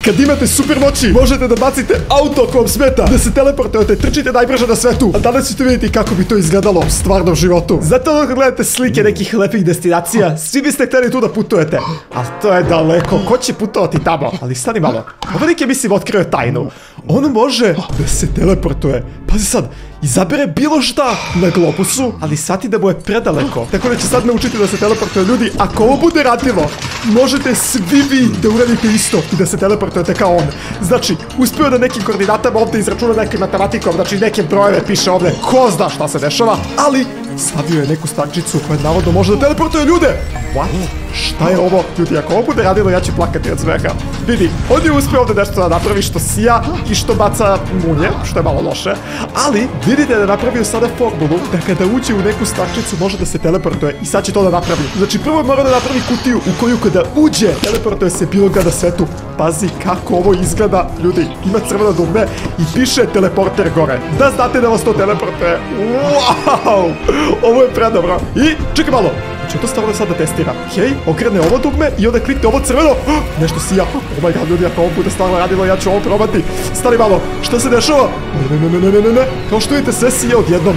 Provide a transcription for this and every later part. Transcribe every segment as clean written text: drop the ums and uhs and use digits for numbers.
kad imate super moći, možete da bacite auto ako vam smeta, da se teleportujete, trčite najbrže na svetu. A danas ćete vidjeti kako bi to izgledalo u stvarnom životu. Zato kad gledate slike nekih lepih destinacija, svi biste htjeli tu da putujete. Ali to je daleko, ko će putovati tamo? Ali stani malo, ovo lik je mislim otkrio tajnu. On može da se teleportuje. Pazi sad, izabere bilo šta na globusu, ali shvati da mu je predaleko. Tako da će sad naučiti da se teleportuje. Ljudi, ako ovo bude radilo, možete svi vi da uradite isto i da se teleportujete kao on. Znači, uspio da nekim koordinatama ovdje izračuna nekim matematikom, znači neke brojeve piše ovdje, ko zna šta se dešava, ali stavio je neku stančicu koja navodno može da teleportuje ljude. What? Šta je ovo? Ljudi, ako ovo bude radilo, ja ću plakati od smeha. Vidi, on je uspio ovdje nešto da napravi što sija i što baca munje, što je malo loše, ali vidite da je napravio sada formulu da kada uđe u neku stančicu može da se teleportuje i sad će to da napravi. Znači, prvo mora da napravi kutiju u koju kada uđe, teleportuje se bilo gde na svetu. Pazi kako ovo izgleda, ljudi, ima crveno dugme i piše teleporter gore. Da znate da vas to teleportuje. Wow! Ovo je predobro. I, čekaj malo. Znači, to stavno sad da testira. Hej, okrene ovo dugme i onda klikne ovo crveno. Nešto sija. Oh my god, ljudi, ako ovo bude stvarno radilo, ja ću ovo probati. Stani malo. Šta se dešava? Ne. Kao što vidite, sve sija odjednom.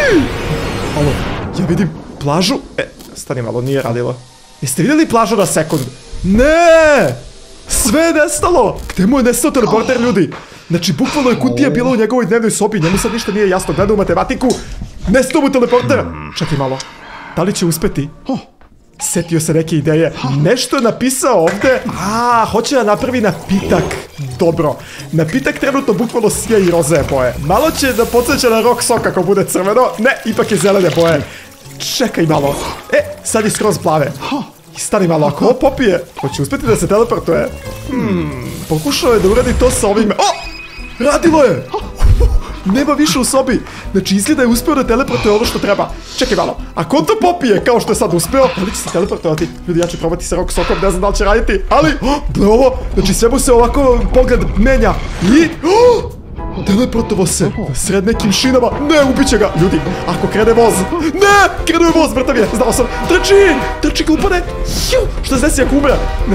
Alo, ja vidim plažu. Stani malo, nije radilo. Jeste vidjeli plažu na sekund? Ne! Sve je nestalo! Gde mu je nestao teleporter, ljudi? Znači, bukvalno je kutija bila u njegovoj dnevnoj sobi. Njemu sad ništa nije jasno. Gleda u matematiku. Nestao mu teleporter. Čekaj malo. Da li će uspeti? Setio se neke ideje. Nešto je napisao ovdje. Hoće da napravi napitak. Dobro. Napitak trenutno bukvalno sija i roze boje. Malo će da podsjeća na rock sok ako bude crveno. Ne, ipak je zelene boje. Čekaj malo. Sad je skroz plave. Stani malo, ako ovo popije, hoće uspjeti da se teleportuje. Pokušao je da uradi to sa ovime. Radilo je! Nema više u sobi. Znači, izgleda je uspio da teleportuje ovo što treba. Čekaj malo, ako on to popije, kao što je sad uspio, da li će se teleportovati? Ljudi, ja ću probati sa rock sokom, ne znam da li će raditi, ali, bravo, znači sve mu se ovako pogled menja. I, teleportovo se sred nekim šinama. Ne, ubiće ga. Ljudi, ako krene voz. Ne, krenuo je voz, mrtav je. Znao sam. Trči glupane. Šta se desi ako umre?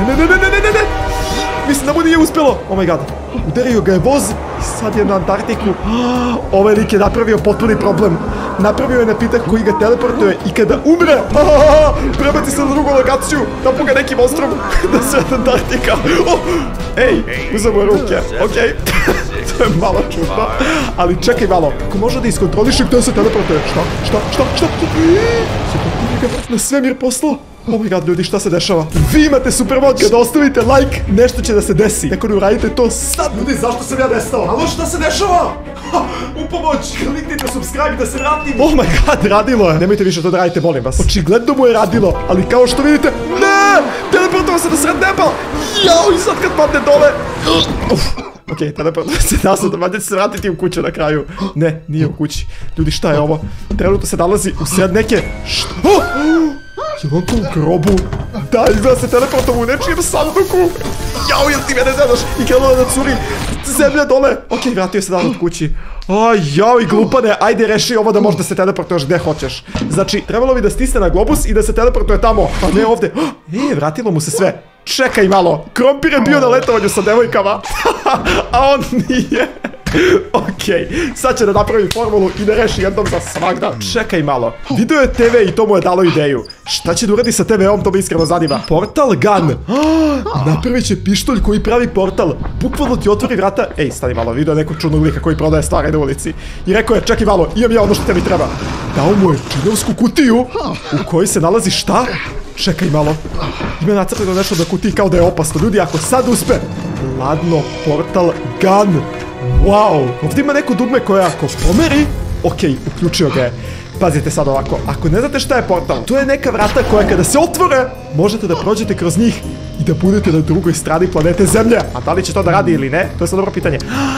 Ne. Mislim da mu nije uspjelo. Oh my god. Udario ga je voz i sad je na Antarktiku. Ovaj lik je napravio potpuni problem. Napravio je napitak koji ga teleportuje i kada umre, prebaci se na drugu lokaciju, napuga neki monstrum da se Antarktika. Ej, uzem u ruke, okej. To je malo čudno, ali čekaj malo. Ako može da iskontroliše gdje se teleportuje? Šta? Se to na svemir poslao? Oh my god, ljudi, šta se dešava? Vi imate super moć, kada ostavite like, nešto će da se desi. Tako da uradite to sad. Ljudi, zašto sam ja nestao? Alo, šta se dešava? U pomoć, kliknite subscribe da se vratim. Oh my god, radilo je. Nemojte više to da radite, molim vas. Očigledno mu je radilo, ali kao što vidite, ne! Teleportova se na sred neba! Jao, i sad kad padne dole. Okej, teleportova se nazad, valjda će se vratiti u kuću na kraju. Ne, nije u kući. Ljudi, šta je ovo? Trenutno se nalazi u sred neke... Što? Je on to u grobu? Da, izgleda se teleportom u nečijem sanduku. Jao, jel ti mene zedaš? I krenuo da curi zemlja dole. Okej, vratio se nazad kući. Jao i glupane, ajde reši ovo da možda se teleportuješ gde hoćeš. Znači, trebalo bi da stisne na globus i da se teleportuje tamo, a ne ovdje. Vratilo mu se sve. Čekaj malo, Krompir je bio na letovanju sa devojkama, a on nije. Okej, sad će da napravi formulu i da reši jednom za svagda. Čekaj malo, video je TV i to mu je dalo ideju. Šta će da uradi sa TV-om, to me iskreno zanima. Portal gun. Napravit će pištolj koji pravi portal. Bukvalno ti otvori vrata. Ej, stani malo, video je nekog čudnog lika koji prodaje stvari na ulici. I rekao je, čekaj malo, imam ja ono što tebi treba. Dao mu je činovsku kutiju u kojoj se nalazi šta? Čekaj malo. Ima nacrtano nešto da kutiji kao da je opasno. Ljudi, ako sad uspe. Ladno, portal gun. Wow, ovdje ima neko dugme koje ako pomeri, okej, uključio ga je. Pazite sad ovako, ako ne znate šta je portal, to je neka vrata koja kada se otvore, možete da prođete kroz njih i da budete na drugoj strani planete Zemlje. A da li će to da radi ili ne, to je sad dobro pitanje.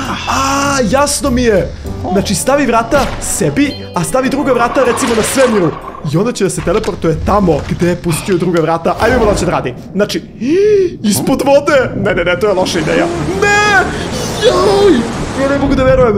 Jasno mi je. Znači stavi vrata sebi, a stavi druga vrata recimo na svemiru. I onda će da se teleportuje tamo gde je pustio druga vrata. Ajme da će da radi. Znači, ispod vode. Ne, to je loša ideja. Ne! Joj! Ja ne mogu da verujem.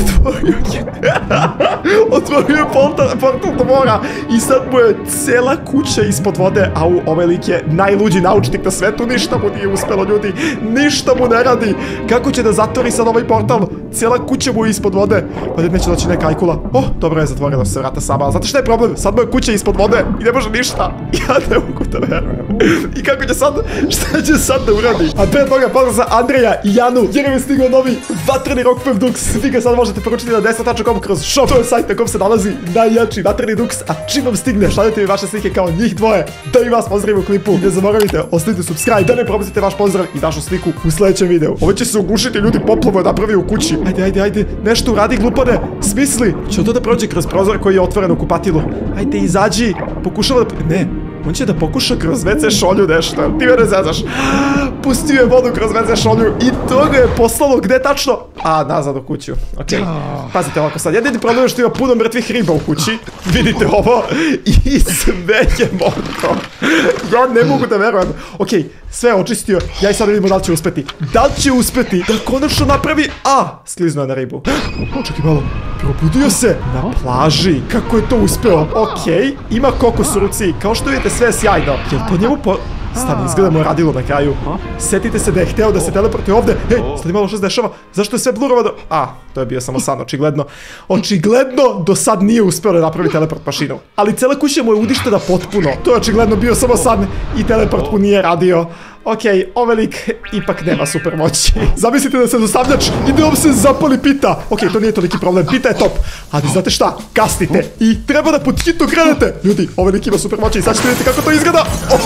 Otvorio je portal do mora i sad mu je cela kuća ispod vode, a ovaj lik je najluđi naučnik na svetu, ništa mu nije uspelo, ljudi, ništa mu ne radi. Kako će da zatvori sad ovaj portal? Cijela kuća mu je ispod vode, pa neće doći neka ajkula. Dobro je, zatvorila se vrata sama, ali znate šta je problem? Sad mu je kuća ispod vode i ne može ništa. Ja ne mogu da verujem. I kako će sad, šta će sad da uradi? A pre toga pozdrav za Andreja i Janu, jer je stigao novi vatreni Rockfam Dux. Vi ga sad možete poručiti na desna.com kroz shop. To je sajt na kom se nalazi najjači vatreni Dux, a čim vam stigne, šaljete mi vaše slike kao njih dvoje, da i vas pozdravim u klipu. I ne zaboravite, ostavite subscribe, da ne propustite vaš pozdrav i vašu sliku u sljedećem videu. Ovo će se ugušiti, ljudi, poplavu je napravio u kući. Ajde, nešto uradi, glupane, smisli. Će to da prođe kroz prozor koji je otvoren u kupatilu. Ajde, izađi, pokušava da... Ne, on će da pokuša kroz WC šolju nešto, ti me ne zezaš. Pustio je vodu kroz WC šolju i to ga je poslalo gde tačno? A, nazad u kuću, okej. Pazite ovako sad, jedini problem je što ima puno mrtvih riba u kući. Vidite ovo? I sve je mokro. Ja ne mogu da verujem. Okej, sve je očistio, ja i sad vidimo da li će uspeti. Da li će uspeti da konačno napravi... Skliznuo je na ribu. Čekaj malo, probudio se na plaži. Kako je to uspeo? Okej, ima kokos u ruci, kao što vidite sve je sjajno. Jel to njemu Stani, izgleda mu je radilo na kraju. Setite se da je hteo da se teleportuje ovde. Stani malo što se dešava. Zašto je sve blurovano? To je bio samo san, očigledno. Očigledno do sad nije uspeo da napravi teleport mašinu. Ali cela kuća mu je uništena potpuno. To je očigledno bio samo san i teleport mu nije radio. Okej, ovaj lik ipak nema super moći. Zamislite da se dostavljač i da vam se zapali pita. Okej, to nije toliki problem, pita je top. Ali znate šta, kasnite i treba da pod hitno krenete. Ljudi, ovaj lik ima super moći i sad ćete vidjeti kako to izgleda.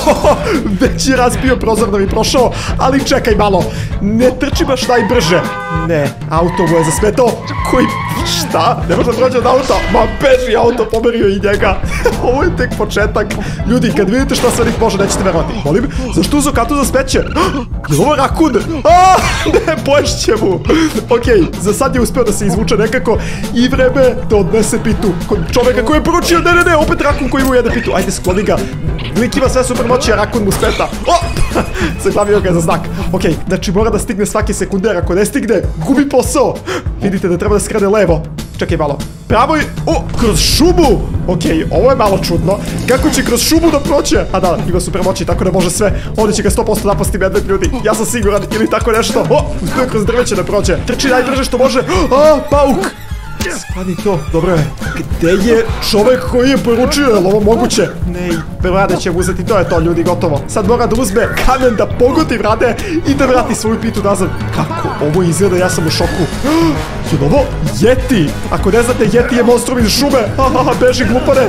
Već je razbio prozor da mi prošao, ali čekaj malo. Ne trči baš najbrže. Ne, auto mu je zasmetao. Koji... Šta? Ne može da prođe od auta? Ma beži, auto pomerio i njega. Ovo je tek početak. Ljudi, kad vidite šta sve njih može, nećete verovati. Molim, zašto uzo katu za smeće? Je ovo rakun? Ne, poješće mu. Okej, za sad je uspeo da se izvuče nekako i vreme da odnese pitu kod čoveka koji je poručio. Ne, opet rakun koji mu jede pitu. Ajde, skloni ga. Lik ima sve super moći, a rakun mu smeta. Zaglavio ga za znak. Okej, znači mora da stigne svaki sekunder. Ako ne stigne, gubi posao. Vidite da treba da skrene levo. Čekaj malo. Pravo je... kroz šumu! Okej, ovo je malo čudno. Kako će kroz šumu da proće? Da, ima super moći, tako da može sve. Ovdje će ga 100% napasti medved, ljudi. Ja sam siguran, ili tako nešto. Kroz drveće da prođe. Trči najbrže što može. Pauk! Skladi to, dobro je. Gde je čovek koji je poručio? Je li ovo moguće? Ne, Vrade će uzeti, to je to, ljudi, gotovo. Sad mora da uzme kamen, da pogodi Vrade i da vrati svoju pitu nazad. Kako ovo izgleda, ja sam u šoku. Je li ovo Yeti? Ako ne znate, Yeti je monstrum iz šume. Beži, glupane.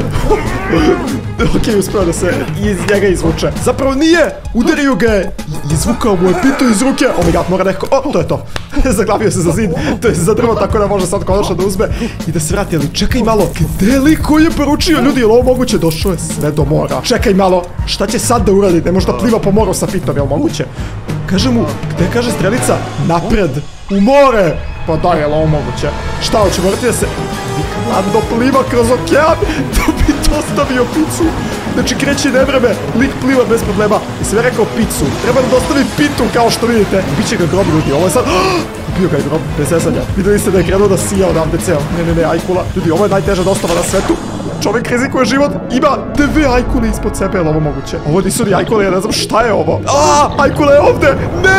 Okej, uspeo da se iz njega izvuče. Zapravo nije, udario ga je. Izvukao mu je pitu iz ruke. Mora nekako, to je to. Zaglavio se za zid, to je za drvo, tako da može sad konačno da uzme i da se vrati. Ali čekaj malo, gde li koji je poručio? Ljudi, je li ovo moguće? Došao je sve do mora. Čekaj malo, šta će sad da uradi? Ne može da pliva po moru sa pitom, je li moguće? Kaže mu, gde kaže strelica? Napred, u more. Pa da, je li ovo moguće? Šta, hoće morati da se hladno pliva kroz okean da bi dostavio picu? Znači, kreće nevreme, lik pliva bez problema. I sve rekao picu, treba da dostavi pitu kao što vidite. Biće ga grob, ljudi, ovo je sad... Bio ga je grob, bez sesanja. Videli ste da je krenuo da sija odavde ceo. Ne, ajkula. Ljudi, ovo je najteža dostava na svetu. Čovjek rizikuje život, ima 2 ajkule ispod sebe, je li ovo moguće? Ovo nisu ni ajkule, ja ne znam šta je ovo. Ajkula je ovde! Ne!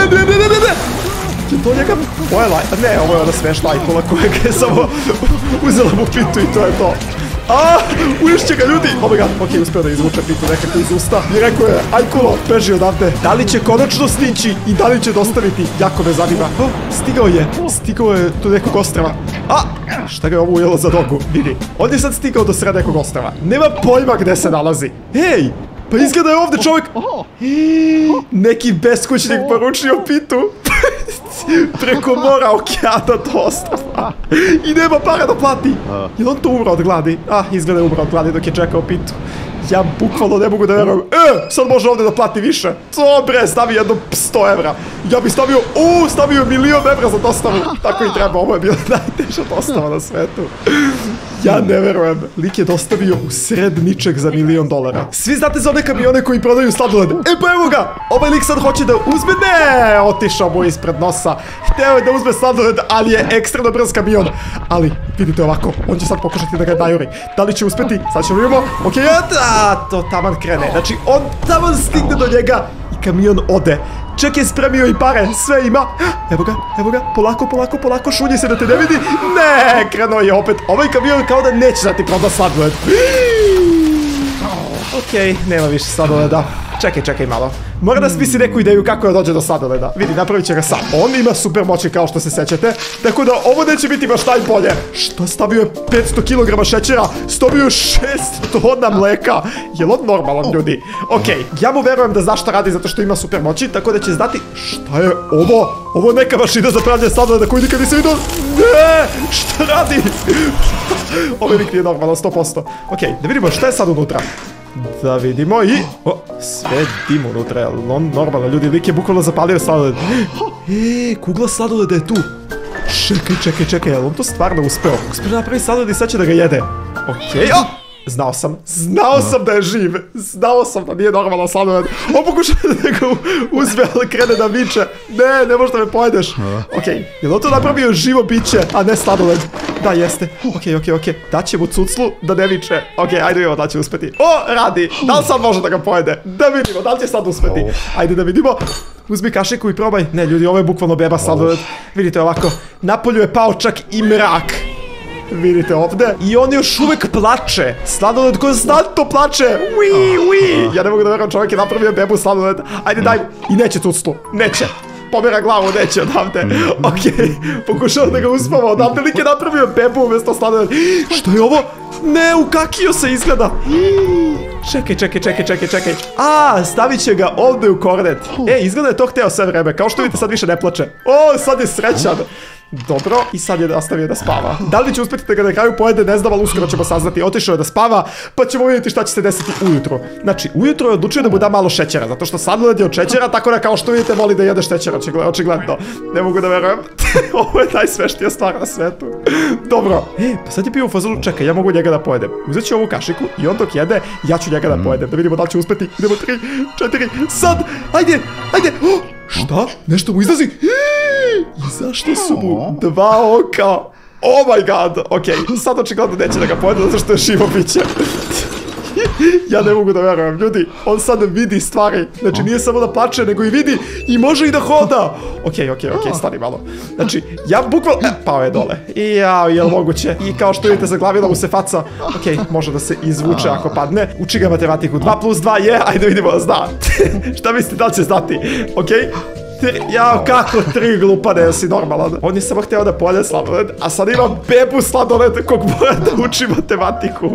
Je to njega pojela? Ne, ovo je ona smešna ajkula koja je samo uzela mu pitu i to je to. Uješće ga, ljudi! Okej, uspeo da izvuče pitu nekako iz usta. I rekao je, ajkulo, beži odavde. Da li će konačno stići i da li će dostaviti? Jako me zanima. Stigao je do nekog ostrava. Šta ga je ovo ujelo za nogu? Vidi, on je sad stigao do sred nekog ostrava. Nema pojma gde se nalazi. Hej! Pa izgleda je ovde čovjek. Neki beskućnik poručio pitu preko mora, okeana do ostrava. I nema para da plati. Je li on to umro od gladi? Izgleda je umro od gladi dok je čekao pitu. Ja bukvalno ne mogu da verujem. Sad može ovdje da plati više. Dobre, stavi jedno 100 evra. Ja bih stavio, stavio 1.000.000 evra za dostavu. Tako i treba, ovo je bila najteža dostava na svetu. Ja ne verujem. Lik je dostavio u sred ničeg za $1.000.000. Svi znate za one kamione koji prodaju sladoled. Pa evo ga! Ovaj lik sad hoće da uzme. Ne, otišao mu ispred nosa. Hteo je da uzme sladoled, ali je ekstremno brz kamion. Ali, vidite ovako, on će sad pokušati da ga najuri. Da li će uspeti? Sad ćemo vidimo. Okej, to taman krene. Znači, on taman stigne do njega i kamion ode. Ček je spremio i pare, sve ima. Evo ga, polako, šunji se da te ne vidi. Ne, krenuo je opet. Ovaj kamion kao da neće da ti proda sladoled. Okej, nema više sladoleda. Čekaj malo. Mora da smisli neku ideju kako da dođe do sladoleda. Vidi, napravit će ga sam. On ima super moći kao što se sećate. Tako da ovo neće biti baš najbolje. Šta, stavio je 500 kg šećera? Stavio je 6 tona mleka. Jel on normalan, ljudi? Okej, ja mu verujem da zna šta radi zato što ima super moći. Tako da će znati šta je ovo. Ovo je neka mašina za pravljanje sladoleda koju nikad nisam vidio. Ne, šta radi? Ovaj lik nije normalan, 100%. Okej, da vidimo šta je sad unutra. Da vidimo i... sve dim unutra, jel on normalno, ljudi, lik je bukvalno zapalio sladoled. Kugla sladoleda je tu. Čekaj, jel on to stvarno uspeo? Uspeo da napravi sladoled i sad će da ga jede. Okej, znao sam da je živ. Znao sam da nije normalno sladoled. On pokušava da ga uzme, ali krene da viče. Ne možeš da me pojedeš. Okej, jel on to napravio živo biće, a ne sladoled? Da, jeste. Okej. Daće mu cuclu da ne viče. Okej, ajde vidimo da će uspeti. Radi. Da li sad može da ga pojede? Da vidimo, da li će sad uspeti? Ajde da vidimo. Uzmi kašiku i probaj. Ne, ljudi, ovo je bukvalno beba sladoled. Vidite ovako. Napolju je pao čak i mrak. Vidite ovdje. I on još uvek plače. Sladoled konstantno plače. Ja ne mogu da verujem, čovjek je napravio bebu sladoled. Ajde, daj. I neće cuclu. Neće. Pomera glavu, neće odavde. Okej, pokušao da ga uspava odavde. Lik je napravio bebu umjesto sladoled. Što je ovo? Ne, ukakio se izgleda. Čekaj. Stavit će ga ovdje u kornet. Izgleda je to hteo sve vreme. Kao što vidite, sad više ne plače. Sad je srećan. Dobro, i sad je nastavio da spava. Da li će uspjeti da ga na kraju pojede, ne znam, ali uskoro ćemo saznati. Otišao je da spava, pa ćemo vidjeti šta će se desiti ujutro. Znači, ujutro je odlučio da mu da malo šećera, zato što sladoled je od šećera, tako da kao što vidite voli da jede šećera, očigledno. Ne mogu da verujem. Ovo je najsveštija stvar na svetu. Dobro. Pa sad je bio u fazonu, čekaj, ja mogu njega da pojedem. Uzet ću ovu kašiku i on dok jede, ja ću njega da pojedem. Da vidimo da li će uspjeti. Idemo 3, 4, sad! Ajde! Šta? Nešto mu izlazi? I zašto su mu 2 oka? Oh my god! Okej, sad očigledno neće da ga pojede zato što je živo biće. Ja ne mogu da verujem, ljudi, on sad vidi stvari. Znači nije samo da plače, nego i vidi i može i da hoda. Okej, stani malo. Znači, ja bukvalno... pao je dole. Jel moguće? I kao što vidite, zaglavila mu se faca. Okej, može da se izvuče ako padne. Uči ga matematiku. 2 + 2 je, ajde vidimo da zna. Šta mislite, da li će znati? Okej. Kako 3 glupane, jel si normalan? On je samo hteo da pojede sladoled, a sad ima bebu sladoled kog mora da uči matematiku.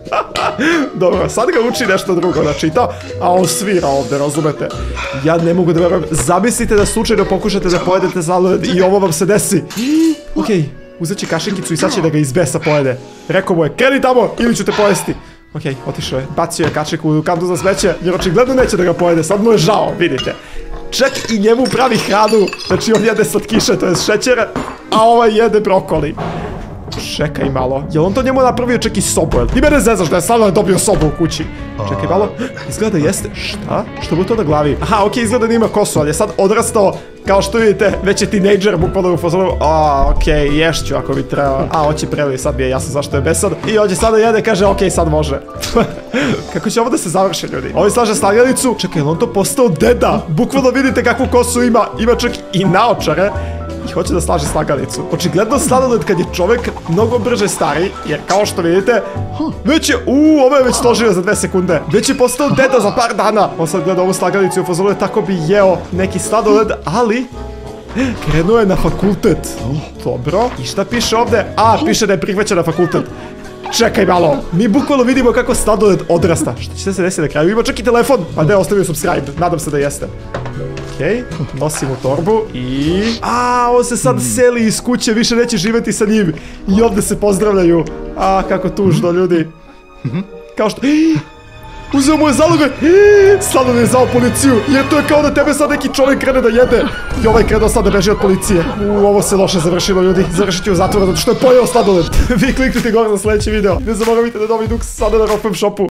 Dobro, sad ga uči nešto drugo da čita, a on svira ovdje, razumete? Ja ne mogu da verujem. Zamislite da slučajno pokušate da pojedete sladoled i ovo vam se desi. Okej, uzet će kašikicu i sad će da ga iz besa pojede. Rekao mu je, kreni tamo ili ću te pojesti. Okej, otišao je. Bacio je kašiku u kantu za smeće, jer očigledno neće da ga pojede. Sad mu je žao, vidite. Čak i njemu pravi hranu. Znači on jede slatkiše, to je šećer, a ovaj jede brokoli. Čekaj malo. Jel on to njemu napravio čak i sobu? Ti mene zezaš da je stvarno dobio sobu u kući. Čekaj malo. Izgleda jeste. Šta? Što mu to na glavi? Aha, okej, izgleda da ima kosu, ali je sad odrastao. Kao što vidite, već je tinejdžer bukvalno u fazonu. Okej, ješću ako bi trebao. Hoće prelije, sad mi je jasno zašto je besan. I on će sada jede, kaže okej, sad može. Kako će ovo da se završi, ljudi? Ovo slaže slagalicu. Čekaj, on to postao deda. Bukvalno vidite kakvu kosu ima. Ima čak i naočare. I hoće da slaže slagalicu. Očigledno sladoled kad je čovjek mnogo brže stari, jer kao što vidite, već je, ovo je već složio za 2 sekunde. Već je postao deda za par dana. On sad gleda ovu slagalicu i u fazonu je tako bi jeo neki sladoled, ali krenuo je na fakultet. Dobro. I šta piše ovdje? Piše da je prihvaćen na fakultet. Čekaj malo, mi bukvalno vidimo kako sladoled odrasta. Šta će se desiti na kraju? Ima čak i telefon. Pa ne, ostavio subscribe, nadam se da jeste. Okej, nosim u torbu i... on se sad seli iz kuće, više neće živjeti sa njim. I ovdje se pozdravljaju. Kako tužno, ljudi. Kao što... Uzeo mu je zaloge. Sladoled je zvao policiju. Jer to je kao da tebe sad neki čovjek krene da jede. I ovaj krenuo sad da beži od policije. Ovo se loše završilo, ljudi. Završiti u zatvoru zato što je pojeo sladoled. Vi kliknite gore za sljedeći video. Ne zaboravite da novi Dux sada na Rockfam shopu.